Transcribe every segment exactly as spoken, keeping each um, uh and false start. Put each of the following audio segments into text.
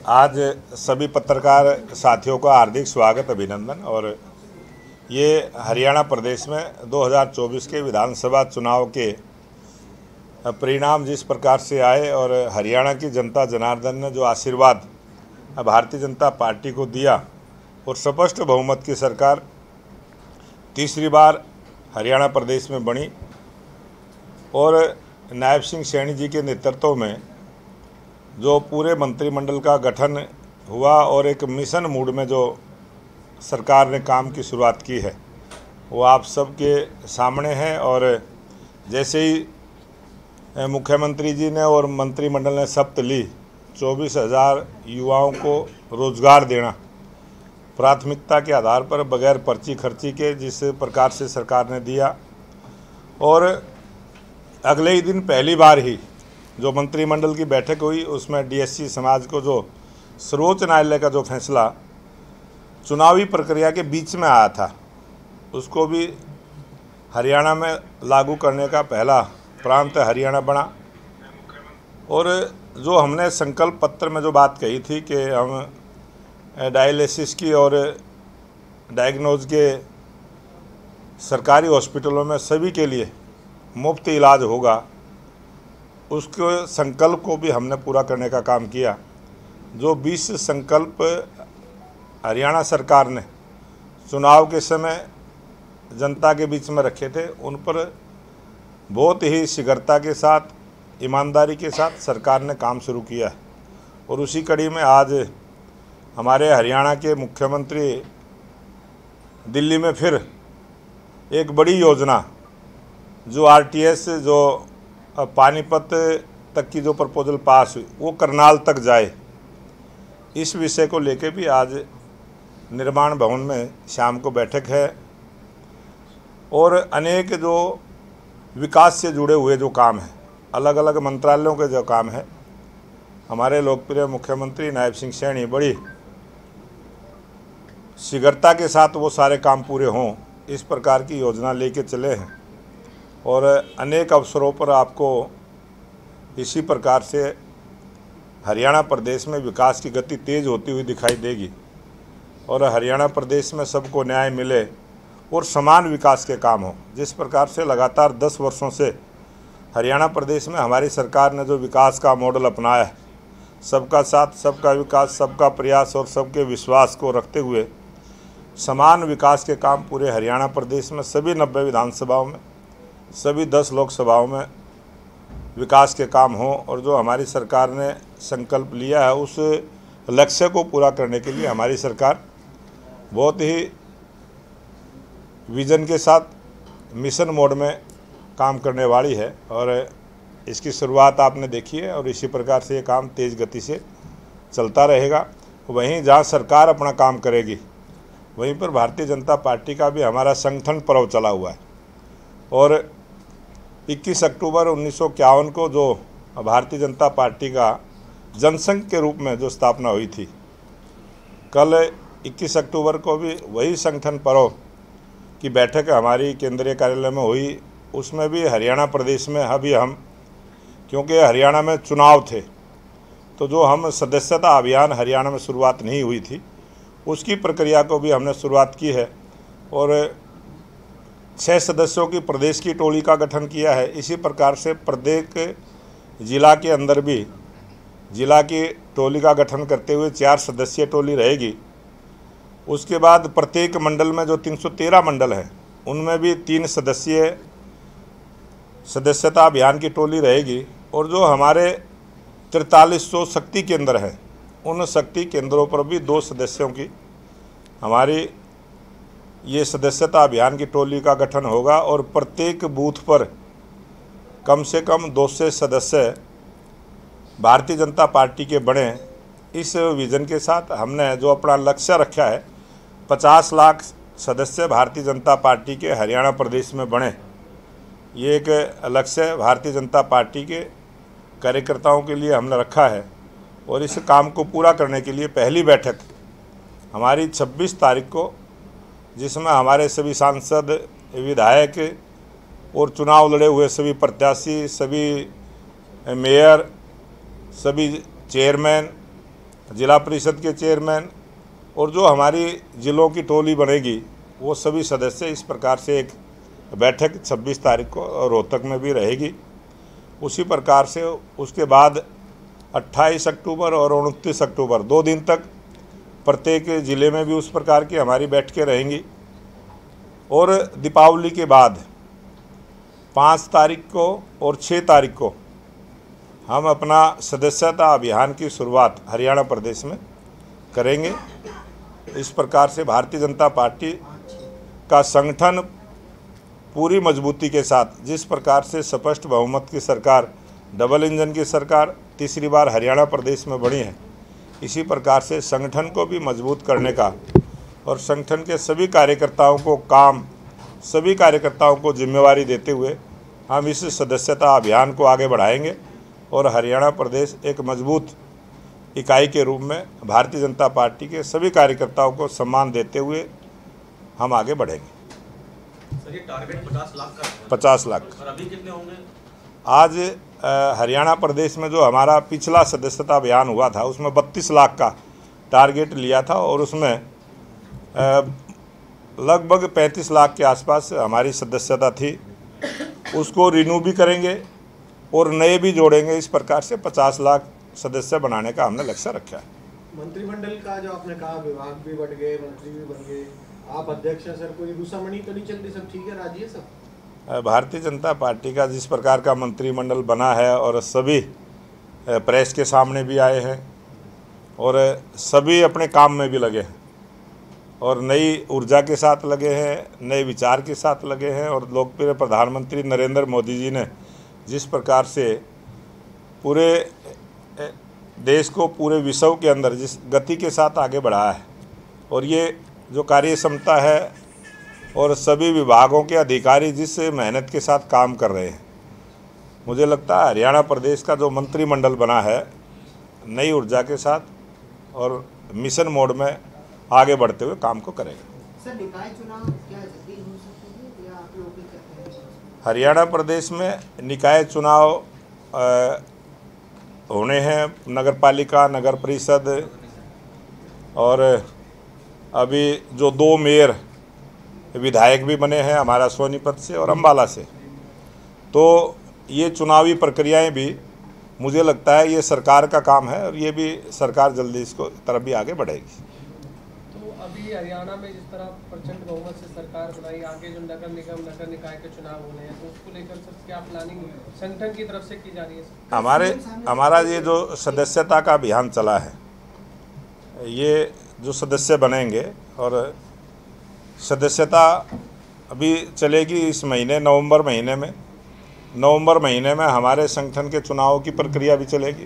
आज सभी पत्रकार साथियों का हार्दिक स्वागत अभिनंदन। और ये हरियाणा प्रदेश में दो हज़ार चौबीस के विधानसभा चुनाव के परिणाम जिस प्रकार से आए और हरियाणा की जनता जनार्दन ने जो आशीर्वाद भारतीय जनता पार्टी को दिया और स्पष्ट बहुमत की सरकार तीसरी बार हरियाणा प्रदेश में बनी और नायब सिंह सैनी जी के नेतृत्व में जो पूरे मंत्रिमंडल का गठन हुआ और एक मिशन मूड में जो सरकार ने काम की शुरुआत की है वो आप सबके सामने है। और जैसे ही मुख्यमंत्री जी ने और मंत्रिमंडल ने शपथ ली, चौबीस हज़ार युवाओं को रोज़गार देना प्राथमिकता के आधार पर बगैर पर्ची खर्ची के जिस प्रकार से सरकार ने दिया, और अगले ही दिन पहली बार ही जो मंत्रिमंडल की बैठक हुई उसमें डीएससी समाज को जो सर्वोच्च न्यायालय का जो फैसला चुनावी प्रक्रिया के बीच में आया था उसको भी हरियाणा में लागू करने का पहला प्रांत हरियाणा बना। और जो हमने संकल्प पत्र में जो बात कही थी कि हम डायलिसिस की और डायग्नोज के सरकारी हॉस्पिटलों में सभी के लिए मुफ्त इलाज होगा, उसके संकल्प को भी हमने पूरा करने का काम किया। जो बीस संकल्प हरियाणा सरकार ने चुनाव के समय जनता के बीच में रखे थे उन पर बहुत ही शीघ्रता के साथ, ईमानदारी के साथ सरकार ने काम शुरू किया है। और उसी कड़ी में आज हमारे हरियाणा के मुख्यमंत्री दिल्ली में फिर एक बड़ी योजना जो आरटीएस जो पानीपत तक की जो प्रपोजल पास हुई वो करनाल तक जाए, इस विषय को लेकर भी आज निर्माण भवन में शाम को बैठक है। और अनेक जो विकास से जुड़े हुए जो काम हैं, अलग अलग मंत्रालयों के जो काम है, हमारे लोकप्रिय मुख्यमंत्री नायब सिंह सैनी बड़ी शीघ्रता के साथ वो सारे काम पूरे हों इस प्रकार की योजना लेके चले हैं। और अनेक अवसरों पर आपको इसी प्रकार से हरियाणा प्रदेश में विकास की गति तेज़ होती हुई दिखाई देगी और हरियाणा प्रदेश में सबको न्याय मिले और समान विकास के काम हो। जिस प्रकार से लगातार दस वर्षों से हरियाणा प्रदेश में हमारी सरकार ने जो विकास का मॉडल अपनाया है, सबका साथ सबका विकास, सबका प्रयास और सबके विश्वास को रखते हुए समान विकास के काम पूरे हरियाणा प्रदेश में सभी नब्बे विधानसभाओं में, सभी दस लोकसभाओं में विकास के काम हों। और जो हमारी सरकार ने संकल्प लिया है उस लक्ष्य को पूरा करने के लिए हमारी सरकार बहुत ही विजन के साथ मिशन मोड में काम करने वाली है। और इसकी शुरुआत आपने देखी है और इसी प्रकार से ये काम तेज़ गति से चलता रहेगा। वहीं जहाँ सरकार अपना काम करेगी वहीं पर भारतीय जनता पार्टी का भी हमारा संगठन पर्व चला हुआ है। और इक्कीस अक्टूबर उन्नीस सौ इक्यावन को जो भारतीय जनता पार्टी का जनसंघ के रूप में जो स्थापना हुई थी, कल इक्कीस अक्टूबर को भी वही संगठन पर्व की बैठक हमारी केंद्रीय कार्यालय में हुई। उसमें भी हरियाणा प्रदेश में अभी हम, क्योंकि हरियाणा में चुनाव थे तो जो हम सदस्यता अभियान हरियाणा में शुरुआत नहीं हुई थी उसकी प्रक्रिया को भी हमने शुरुआत की है और छः सदस्यों की प्रदेश की टोली का गठन किया है। इसी प्रकार से प्रत्येक जिला के अंदर भी जिला की टोली का गठन करते हुए चार सदस्यीय टोली रहेगी। उसके बाद प्रत्येक मंडल में जो तीन सौ तेरह मंडल हैं उनमें भी तीन सदस्यीय सदस्यता अभियान की टोली रहेगी। और जो हमारे तैंतालीस सौ शक्ति केंद्र हैं उन शक्ति केंद्रों पर भी दो सदस्यों की हमारी ये सदस्यता अभियान की टोली का गठन होगा। और प्रत्येक बूथ पर कम से कम दो सौ सदस्य भारतीय जनता पार्टी के बने, इस विज़न के साथ हमने जो अपना लक्ष्य रखा है पचास लाख सदस्य भारतीय जनता पार्टी के हरियाणा प्रदेश में बने, ये एक लक्ष्य भारतीय जनता पार्टी के कार्यकर्ताओं के लिए हमने रखा है। और इस काम को पूरा करने के लिए पहली बैठक हमारी छब्बीस तारीख को, जिसमें हमारे सभी सांसद, विधायक और चुनाव लड़े हुए सभी प्रत्याशी, सभी मेयर, सभी चेयरमैन जिला परिषद के चेयरमैन और जो हमारी ज़िलों की टोली बनेगी वो सभी सदस्य इस प्रकार से एक बैठक छब्बीस तारीख को रोहतक में भी रहेगी। उसी प्रकार से उसके बाद अट्ठाईस अक्टूबर और उनतीस अक्टूबर दो दिन तक प्रत्येक ज़िले में भी उस प्रकार की हमारी बैठकें रहेंगी। और दीपावली के बाद पाँच तारीख को और छः तारीख को हम अपना सदस्यता अभियान की शुरुआत हरियाणा प्रदेश में करेंगे। इस प्रकार से भारतीय जनता पार्टी का संगठन पूरी मजबूती के साथ, जिस प्रकार से स्पष्ट बहुमत की सरकार, डबल इंजन की सरकार तीसरी बार हरियाणा प्रदेश में बनी है, इसी प्रकार से संगठन को भी मजबूत करने का और संगठन के सभी कार्यकर्ताओं को काम, सभी कार्यकर्ताओं को जिम्मेवारी देते हुए हम इस सदस्यता अभियान को आगे बढ़ाएंगे और हरियाणा प्रदेश एक मजबूत इकाई के रूप में भारतीय जनता पार्टी के सभी कार्यकर्ताओं को सम्मान देते हुए हम आगे बढ़ेंगे। सर, ये टारगेट पचास लाख का है। पचास लाख और अभी कितने होंगे? आज आ, हरियाणा प्रदेश में जो हमारा पिछला सदस्यता अभियान हुआ था उसमें बत्तीस लाख का टारगेट लिया था और उसमें आ, लगभग पैंतीस लाख के आसपास हमारी सदस्यता थी। उसको रिन्यू भी करेंगे और नए भी जोड़ेंगे। इस प्रकार से पचास लाख सदस्य बनाने का हमने लक्ष्य रखा है। मंत्रिमंडल का जो आपने कहा, विभाग भी बढ़ गए, मंत्री भी बन गए, आप अध्यक्ष हैं सर, कोई दूसरा तो नहीं चल रही? सब ठीक है, राजी है सब? भारतीय जनता पार्टी का जिस प्रकार का मंत्रिमंडल बना है और सभी प्रेस के सामने भी आए हैं और सभी अपने काम में भी लगे हैं और नई ऊर्जा के साथ लगे हैं, नए विचार के साथ लगे हैं। और लोकप्रिय प्रधानमंत्री नरेंद्र मोदी जी ने जिस प्रकार से पूरे देश को पूरे विश्व के अंदर जिस गति के साथ आगे बढ़ाया है और ये जो कार्य क्षमता है और सभी विभागों के अधिकारी जिस मेहनत के साथ काम कर रहे हैं, मुझे लगता है हरियाणा प्रदेश का जो मंत्रिमंडल बना है नई ऊर्जा के साथ और मिशन मोड में आगे बढ़ते हुए काम को करेगा। सर, निकाय चुनाव क्या जल्दी हो सकते हैं या आप लोग भी करते हैं? हरियाणा प्रदेश में निकाय चुनाव आ, होने हैं, नगर पालिका, नगर परिषद और अभी जो दो मेयर विधायक भी बने हैं हमारा सोनीपत से और अम्बाला से। तो ये चुनावी प्रक्रियाएं भी मुझे लगता है ये सरकार का काम है और ये भी सरकार जल्दी इसको तरफ भी आगे बढ़ेगी। तो अभी हरियाणा में जिस तरह प्रचंड बहुमत से सरकार बनाई, आगे जो नगर निगम, नगर निकाय के चुनाव होने हैं, तो उसको लेकर सर क्या प्लानिंग संगठन की तरफ से की जा रही है? हमारे हमारा ये जो सदस्यता का अभियान चला है, ये जो सदस्य बनेंगे और सदस्यता अभी चलेगी इस महीने नवंबर महीने में। नवंबर महीने में हमारे संगठन के चुनाव की प्रक्रिया भी चलेगी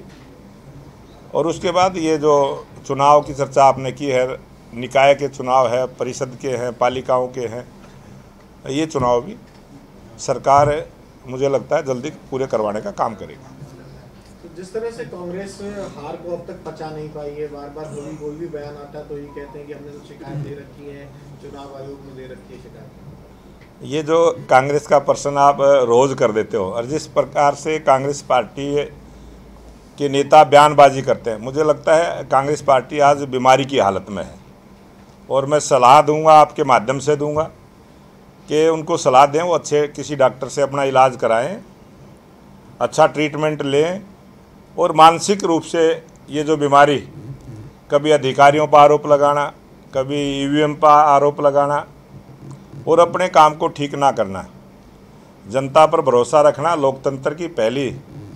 और उसके बाद ये जो चुनाव की चर्चा आपने की है, निकाय के चुनाव है, परिषद के हैं, पालिकाओं के हैं, ये चुनाव भी सरकार मुझे लगता है जल्दी पूरे करवाने का काम करेगी। तो जिस तरह से कांग्रेस हार को अब तक पचा नहीं पाई है, बार बार कोई कोई भी बयान आता है तो ये कहते हैं कि हमने तो शिकायत दे रखी है, चुनाव आयोग में दे रखी है शिकायत। ये जो कांग्रेस का प्रश्न आप रोज़ कर देते हो और जिस प्रकार से कांग्रेस पार्टी के नेता बयानबाजी करते हैं, मुझे लगता है कांग्रेस पार्टी आज बीमारी की हालत में है और मैं सलाह दूंगा, आपके माध्यम से दूंगा कि उनको सलाह दें वो अच्छे किसी डॉक्टर से अपना इलाज कराएं, अच्छा ट्रीटमेंट लें और मानसिक रूप से ये जो बीमारी, कभी अधिकारियों पर आरोप लगाना, कभी ईवीएम पर आरोप लगाना और अपने काम को ठीक ना करना, जनता पर भरोसा रखना लोकतंत्र की पहली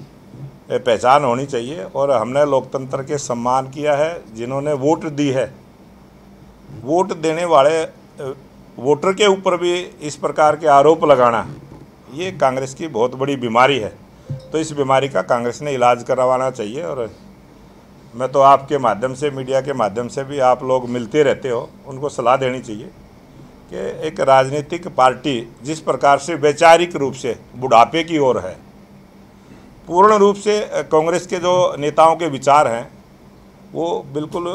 पहचान होनी चाहिए। और हमने लोकतंत्र के सम्मान किया है, जिन्होंने वोट दी है, वोट देने वाले वोटर के ऊपर भी इस प्रकार के आरोप लगाना, ये कांग्रेस की बहुत बड़ी बीमारी है। तो इस बीमारी का कांग्रेस ने इलाज करवाना चाहिए और मैं तो आपके माध्यम से, मीडिया के माध्यम से भी, आप लोग मिलते रहते हो, उनको सलाह देनी चाहिए कि एक राजनीतिक पार्टी जिस प्रकार से वैचारिक रूप से बुढ़ापे की ओर है, पूर्ण रूप से कांग्रेस के जो नेताओं के विचार हैं वो बिल्कुल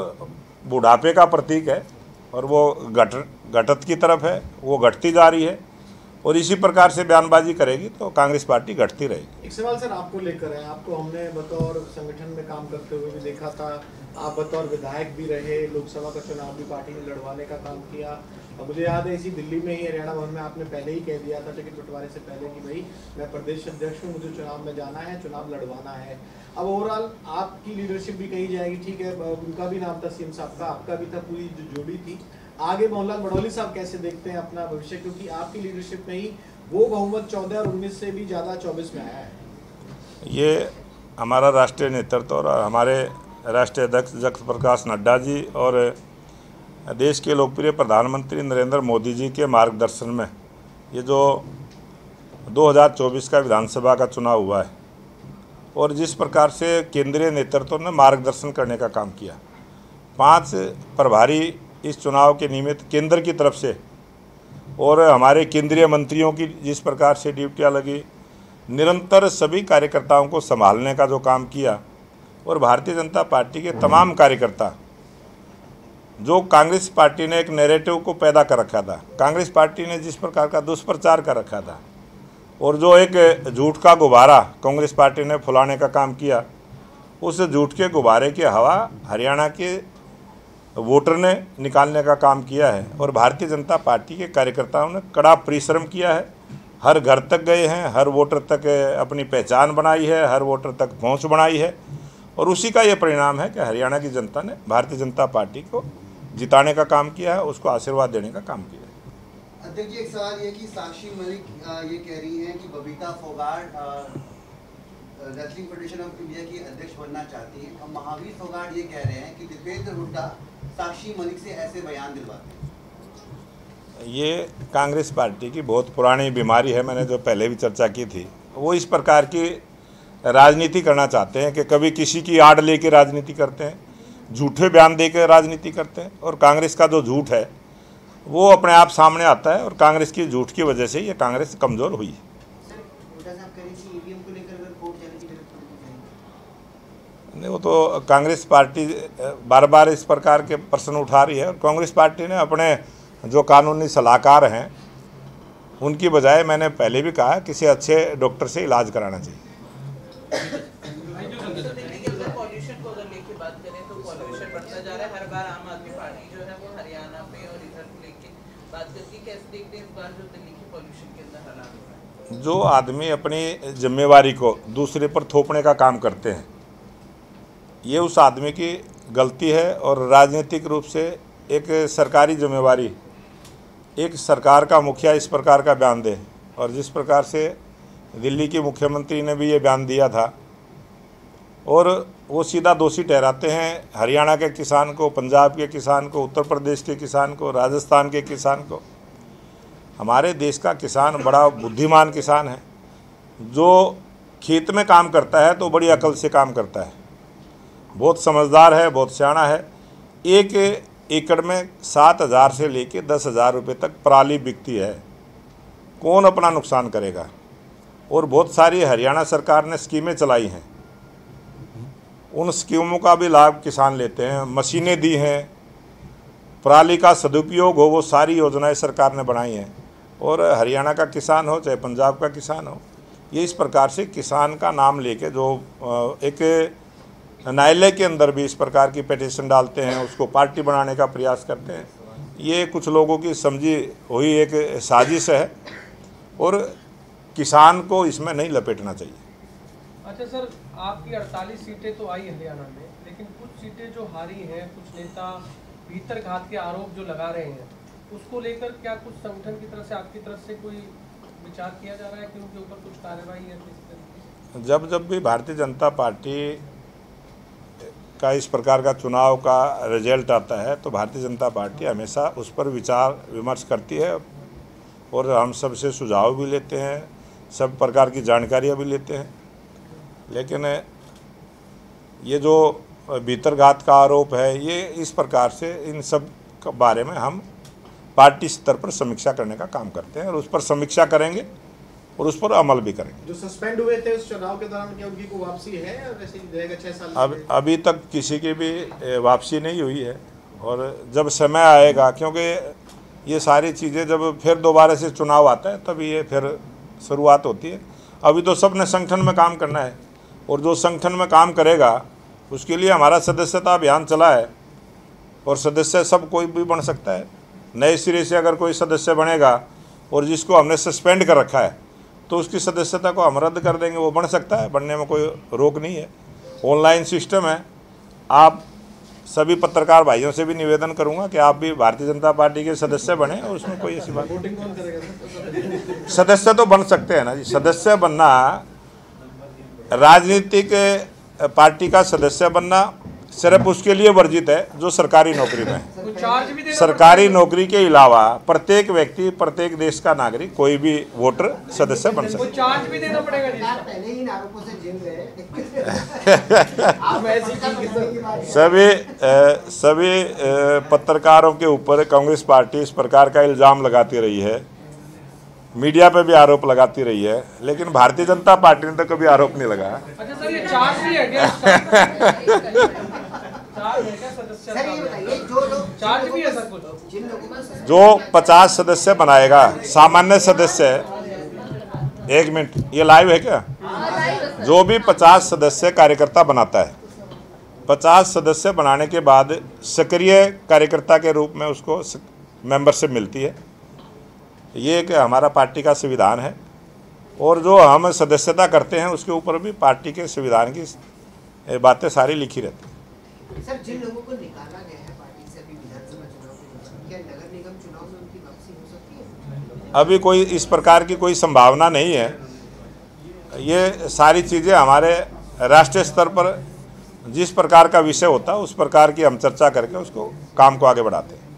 बुढ़ापे का प्रतीक है और वो घट घटत की तरफ है, वो घटती जा रही है और इसी प्रकार से बयानबाजी करेगी तो कांग्रेस पार्टी घटती रहेगी। एक सवाल सर आपको लेकर है, आपको हमने बतौर संगठन में काम करते हुए भी देखा था, आप बतौर विधायक भी रहे, लोकसभा का चुनाव भी पार्टी ने लड़वाने का काम किया। अब मुझे याद है इसी दिल्ली में ही हरियाणा भवन में आपने पहले ही कह दिया था टिकट बंटवारे से पहले कि भाई मैं प्रदेश अध्यक्ष हूँ, मुझे चुनाव में जाना है, चुनाव लड़वाना है। अब ओवरऑल आपकी लीडरशिप भी कही जाएगी, ठीक है, उनका भी नाम था सीएम साहब का, आपका भी था, पूरी जो जोड़ी थी। आगे मोहनलाल मडौली साहब कैसे देखते हैं अपना भविष्य, क्योंकि आपकी लीडरशिप में ही वो बहुमत चौदह और उन्नीस से भी ज़्यादा चौबीस में आया है। ये हमारा राष्ट्रीय नेतृत्व और हमारे राष्ट्रीय अध्यक्ष जगत प्रकाश नड्डा जी और देश के लोकप्रिय प्रधानमंत्री नरेंद्र मोदी जी के मार्गदर्शन में ये जो दो हज़ार चौबीस का विधानसभा का चुनाव हुआ है और जिस प्रकार से केंद्रीय नेतृत्व ने मार्गदर्शन करने का काम किया, पांच प्रभारी इस चुनाव के निमित्त केंद्र की तरफ से और हमारे केंद्रीय मंत्रियों की जिस प्रकार से ड्यूटियां लगी, निरंतर सभी कार्यकर्ताओं को संभालने का जो काम किया और भारतीय जनता पार्टी के तमाम कार्यकर्ता, जो कांग्रेस पार्टी ने एक नैरेटिव को पैदा कर रखा था, कांग्रेस पार्टी ने जिस प्रकार का दुष्प्रचार कर रखा था और जो एक झूठ का गुब्बारा कांग्रेस पार्टी ने फुलाने का काम किया, उस झूठ के गुब्बारे की हवा हरियाणा के वोटर ने निकालने का काम किया है और भारतीय जनता पार्टी के कार्यकर्ताओं ने कड़ा परिश्रम किया है। हर घर तक गए हैं, हर वोटर तक अपनी पहचान बनाई है, हर वोटर तक पहुंच बनाई है और उसी का ये परिणाम है कि हरियाणा की जनता ने भारतीय जनता पार्टी को जिताने का काम किया है, उसको आशीर्वाद देने का काम किया है। अध्यक्ष जी, एक सवाल ये कि साक्षी मलिक ये कह रही हैं कि Babita Phogat wrestling federation of India की अध्यक्ष बनना चाहती हैं, और महावीर फोगाट ये कह रहे हैं कि दीपेंद्र हुड्डा साक्षी मलिक से ऐसे बयान दिलवाते हैं। ये कांग्रेस पार्टी की बहुत पुरानी बीमारी है, मैंने जो पहले भी चर्चा की थी। वो इस प्रकार की राजनीति करना चाहते हैं कि कभी किसी की आड़ लेके राजनीति करते हैं, झूठे बयान दे के राजनीति करते हैं और कांग्रेस का जो झूठ है वो अपने आप सामने आता है और कांग्रेस की झूठ की वजह से ये कांग्रेस कमज़ोर हुई है। नहीं, वो तो कांग्रेस पार्टी बार बार इस प्रकार के प्रश्न उठा रही है और कांग्रेस पार्टी ने अपने जो कानूनी सलाहकार हैं उनकी बजाय, मैंने पहले भी कहा, किसी अच्छे डॉक्टर से इलाज कराना चाहिए। पॉल्यूशन को अगर लेके बात करें तो पॉल्यूशन बढ़ता जा रहा है, हर बार आम आदमी पार्टी जो है वो हरियाणा पे और इधर को लेके बात करती है। कैसे देखते हैं इस बार जो दिल्ली के पॉल्यूशन के अंदर हालात हो रहा है? जो आदमी अपनी जिम्मेवारी को दूसरे पर थोपने का काम करते हैं, ये उस आदमी की गलती है और राजनीतिक रूप से एक सरकारी जिम्मेवारी, एक सरकार का मुखिया इस प्रकार का बयान दे और जिस प्रकार से दिल्ली के मुख्यमंत्री ने भी ये बयान दिया था और वो सीधा दोषी ठहराते हैं हरियाणा के किसान को, पंजाब के किसान को, उत्तर प्रदेश के किसान को, राजस्थान के किसान को। हमारे देश का किसान बड़ा बुद्धिमान किसान है, जो खेत में काम करता है तो बड़ी अकल से काम करता है, बहुत समझदार है, बहुत सियाना है। एक एकड़ में सात हज़ार से लेके दस हज़ार रुपये तक पराली बिकती है, कौन अपना नुकसान करेगा? और बहुत सारी हरियाणा सरकार ने स्कीमें चलाई हैं, उन स्कीमों का भी लाभ किसान लेते हैं, मशीनें दी हैं, पराली का सदुपयोग हो, वो सारी योजनाएं सरकार ने बनाई हैं। और हरियाणा का किसान हो चाहे पंजाब का किसान हो, ये इस प्रकार से किसान का नाम लेके जो एक न्यायालय के अंदर भी इस प्रकार की पिटीशन डालते हैं, उसको पार्टी बनाने का प्रयास करते हैं, ये कुछ लोगों की समझी हुई एक साजिश है और किसान को इसमें नहीं लपेटना चाहिए। अच्छा सर, आपकी अड़तालीस सीटें तो आई हरियाणा में, लेकिन कुछ सीटें जो हारी हैं, कुछ नेता भीतरघात के आरोप जो लगा रहे हैं, उसको लेकर क्या कुछ संगठन की तरफ से, आपकी तरफ से कोई विचार किया जा रहा है कि उनके ऊपर कुछ कार्रवाई है किस तरीके से? जब जब भी भारतीय जनता पार्टी का इस प्रकार का चुनाव का रिजल्ट आता है तो भारतीय जनता पार्टी हमेशा उस पर विचार विमर्श करती है और हम सबसे सुझाव भी लेते हैं, सब प्रकार की जानकारियाँ भी लेते हैं। लेकिन ये जो भीतरघात का आरोप है, ये इस प्रकार से इन सब के बारे में हम पार्टी स्तर पर समीक्षा करने का काम करते हैं और उस पर समीक्षा करेंगे और उस पर अमल भी करेंगे। जो सस्पेंड हुए थे उस चुनाव के दौरान, क्या उनकी कोई वापसी है या वैसे ही रहेगा छह साल? अब अभी तक किसी की भी वापसी नहीं हुई है और जब समय आएगा, क्योंकि ये सारी चीज़ें जब फिर दोबारा से चुनाव आता है तब ये फिर शुरुआत होती है। अभी तो सब ने संगठन में काम करना है, और जो संगठन में काम करेगा उसके लिए हमारा सदस्यता अभियान चला है, और सदस्य सब कोई भी बन सकता है। नए सिरे से अगर कोई सदस्य बनेगा और जिसको हमने सस्पेंड कर रखा है तो उसकी सदस्यता को हम रद्द कर देंगे, वो बन सकता है, बनने में कोई रोक नहीं है। ऑनलाइन सिस्टम है। आप सभी पत्रकार भाइयों से भी निवेदन करूंगा कि आप भी भारतीय जनता पार्टी के सदस्य बने, और उसमें कोई ऐसी बात वोटिंग कौन करेगा सर? सदस्य तो बन सकते हैं ना जी। सदस्य बनना, राजनीतिक पार्टी का सदस्य बनना सिर्फ उसके लिए वर्जित है जो सरकारी नौकरी में है। कोई चार्ज भी देना सरकारी नौकरी के अलावा प्रत्येक व्यक्ति, प्रत्येक देश का नागरिक, कोई भी वोटर सदस्य बन सकता कोई है। चार्ज भी देना पड़ेगा जी? आप पहले ही इन आरोपों से जेल गए। आप ऐसी की सभी अ, सभी अ, पत्रकारों के ऊपर कांग्रेस पार्टी इस प्रकार का इल्ज़ाम लगाती रही है, मीडिया पे भी आरोप लगाती रही है, लेकिन भारतीय जनता पार्टी ने तो कभी आरोप नहीं लगाया। अच्छा सर, ये चार्ज भी है क्या इसका? चार्ज है क्या सदस्य? सर ये बताइए, जो लोग चार्ज भी है सर कुछ? जिन लोगों को जो पचास सदस्य बनाएगा, सामान्य सदस्य, एक मिनट, ये लाइव है क्या? जो भी पचास सदस्य कार्यकर्ता बनाता है, पचास सदस्य बनाने के बाद सक्रिय कार्यकर्ता के रूप में उसको मेंबरशिप मिलती है। ये एक हमारा पार्टी का संविधान है, और जो हम सदस्यता करते हैं उसके ऊपर भी पार्टी के संविधान की बातें सारी लिखी रहती हैं। सर जिन लोगों को निकाला गया है पार्टी से अभी विधानसभा चुनाव के दौरान, क्या नगर निगम चुनाव में उनकी वापसी हो सकती है? अभी कोई इस प्रकार की कोई संभावना नहीं है। ये सारी चीज़ें हमारे राष्ट्रीय स्तर पर जिस प्रकार का विषय होता है उस प्रकार की हम चर्चा करके उसको काम को आगे बढ़ाते हैं।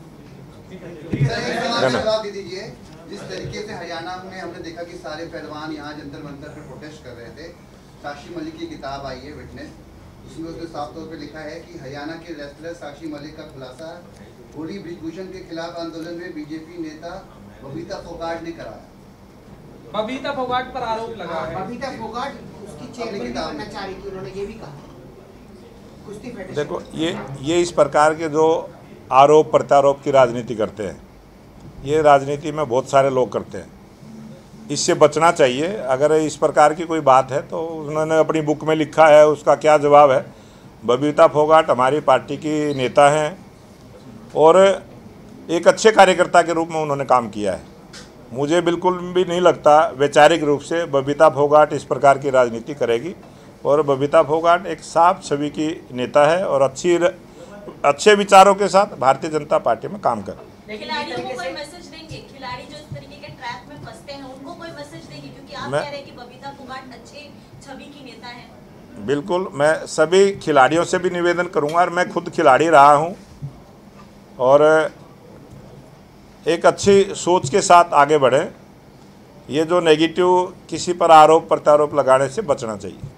जवाब दे दीजिए। जिस तरीके से हरियाणा में हमने देखा कि सारे पहलवान यहाँ जंतर मंतर पर प्रोटेस्ट कर रहे थे, साक्षी मलिक की किताब आई है विटनेस, उसमें उसने साफ तौर पे लिखा है कि हरियाणा के रेसलर साक्षी मलिक का खुलासा होली ब्रिजभूषण के खिलाफ आंदोलन में बीजेपी नेता बबीता फोगाट ने कराया। बबीता फोगाट पर आरोप लगा है। बबीता फोगाट उसकी चेयरमैन भी बनना चाह रही थी, उन्होंने ये भी कहा। कुश्ती फेडरेशन देखो, ये ये इस प्रकार के जो आरोप प्रत्यारोप की राजनीति करते हैं, ये राजनीति में बहुत सारे लोग करते हैं, इससे बचना चाहिए। अगर इस प्रकार की कोई बात है तो उन्होंने अपनी बुक में लिखा है, उसका क्या जवाब है। बबीता फोगाट हमारी पार्टी की नेता हैं और एक अच्छे कार्यकर्ता के रूप में उन्होंने काम किया है। मुझे बिल्कुल भी नहीं लगता वैचारिक रूप से बबीता फोगाट इस प्रकार की राजनीति करेगी, और बबीता फोगाट एक साफ छवि की नेता है और अच्छी अच्छे विचारों के साथ भारतीय जनता पार्टी में काम कर। खिलाड़ियों को कोई मैसेज देंगे? खिलाड़ी जो इस तरीके के ट्रैप में फंसते हैं उनको कोई मैसेज देंगे? क्योंकि आप मैं- कह रहे हैं कि बबीता फोगाट अच्छे छवि की नेता है। बिल्कुल, मैं सभी खिलाड़ियों से भी निवेदन करूंगा, और मैं खुद खिलाड़ी रहा हूं, और एक अच्छी सोच के साथ आगे बढ़ें। ये जो नेगेटिव किसी पर आरोप प्रत्यारोप लगाने से बचना चाहिए।